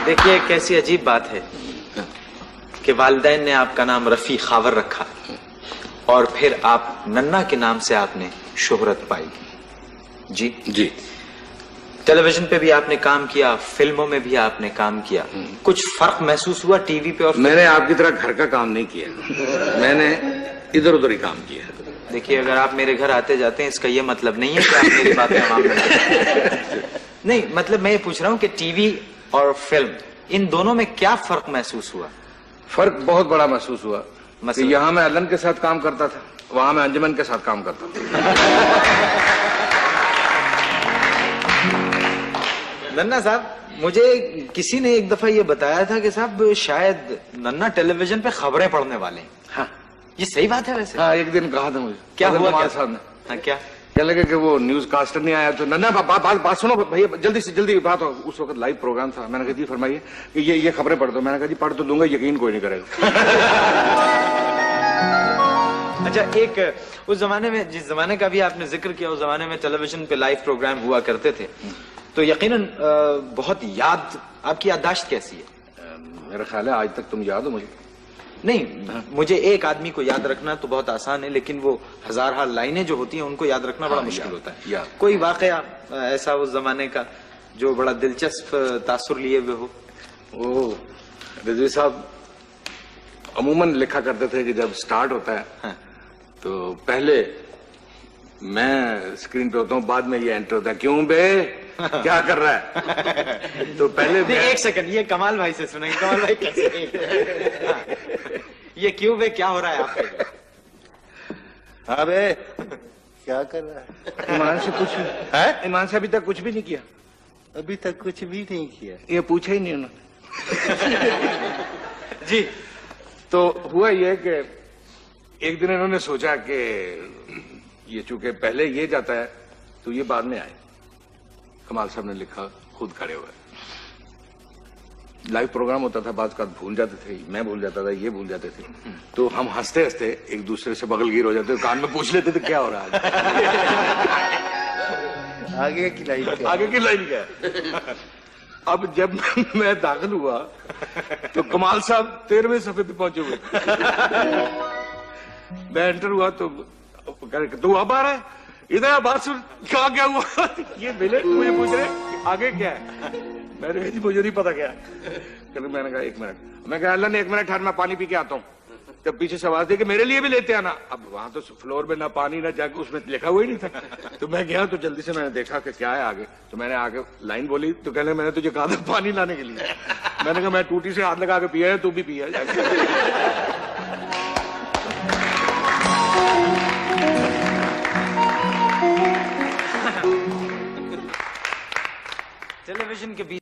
देखिए कैसी अजीब बात है कि वालिदैन ने आपका नाम रफी खावर रखा और फिर आप नन्ना के नाम से आपने शोहरत पाई। जी जी। टेलीविजन पे भी आपने काम किया, फिल्मों में भी आपने काम किया, कुछ फर्क महसूस हुआ टीवी पे और मैंने आपकी तरह घर का काम नहीं किया, मैंने इधर उधर ही काम किया। देखिए अगर आप मेरे घर आते जाते हैं इसका ये मतलब नहीं है कि आप मेरी बातें आवाम में नहीं, मतलब मैं ये पूछ रहा हूँ कि टीवी और फिल्म इन दोनों में क्या फर्क महसूस हुआ? फर्क बहुत बड़ा महसूस हुआ कि यहाँ मैं अलन के साथ काम करता था, वहां मैं अंजुमन के साथ काम करता था। नन्ना साहब, मुझे किसी ने एक दफा ये बताया था कि साहब शायद नन्ना टेलीविजन पे खबरें पढ़ने वाले हैं। हाँ, ये सही बात है वैसे? हाँ, एक दिन कहा था मुझे। क्या हुआ क्या साहब ने? हाँ, क्या लगे कि वो न्यूज कास्टर नहीं आया तो नन्ना बात सुनो भैया, जल्दी से जल्दी बात हो। उस वक्त लाइव प्रोग्राम था। मैंने कहा जी फरमाइए कि ये खबरें पढ़ दो। मैंने कहा जी पढ़ तो दूंगा, यकीन कोई नहीं करेगा। अच्छा, एक उस जमाने में, जिस जमाने का भी आपने जिक्र किया, उस जमाने में टेलीविजन पे लाइव प्रोग्राम हुआ करते थे, तो यकीनन बहुत आपकी याददाश्त कैसी है? मेरा ख्याल है आज तक तुम याद हो मुझे? नहीं, मुझे एक आदमी को याद रखना तो बहुत आसान है, लेकिन वो हजार लाइनें जो होती हैं उनको याद रखना बड़ा मुश्किल होता है। कोई वाकया ऐसा उस जमाने का जो बड़ा दिलचस्प तासुर लिए हुए हो? ओ रिजवी साहब अमूमन लिखा करते थे कि जब स्टार्ट होता है हाँ। तो पहले मैं स्क्रीन पे होता हूँ, बाद में ये एंटर होता है। क्यों बे क्या कर रहा है? तो पहले एक सेकंड, ये कमाल भाई से सुनेंगे। कमाल भाई कैसे? हाँ। ये क्यों बे क्या हो रहा है आपके? हाँ बे क्या कर रहा है? ईमान से कुछ है? ईमान से अभी तक कुछ भी नहीं किया। अभी तक कुछ भी नहीं किया? ये पूछा ही नहीं उन्होंने। जी। तो हुआ ये कि एक दिन इन्होंने सोचा कि ये चूंकि पहले ये जाता है तो ये बाद में आए। कमाल साहब ने लिखा खुद खड़े हुए। लाइव प्रोग्राम होता था, बात भूल जाते थे, मैं भूल जाता था, ये भूल जाते थे, तो हम हंसते हंसते एक दूसरे से बगलगीर हो जाते, कान में पूछ लेते थे क्या हो रहा है। आगे की लाइन क्या? आगे की लाइन क्या है? अब जब मैं दाखिल हुआ तो कमाल साहब 13वें सफे पे पहुंचे हुए। मैं एंटर हुआ तो तू अब आ रहा है, इधर बात सुन, क्या हुआ? ये मिले मुझे पूछ रहे आगे क्या है? मैंने कहा जी मुझे नहीं पता क्या है। मैंने कहा 1 मिनट। मैं कहा अल्लाह ने 1 मिनट ठहर, मैं पानी पी के आता हूँ। जब पीछे से आवाज दी कि मेरे लिए भी लेते आना। अब वहां तो फ्लोर में ना पानी ना जाके उसमें लिखा हुआ ही नहीं था। तो मैं गया तो जल्दी से मैंने देखा कि क्या है आगे। तो मैंने आगे लाइन बोली तो कहने मैंने तुझे कहा था पानी लाने के लिए। मैंने कहा मैं टूटी से हाथ लगा के पिया है, तू भी पिया जाके। टेलीविजन के बीच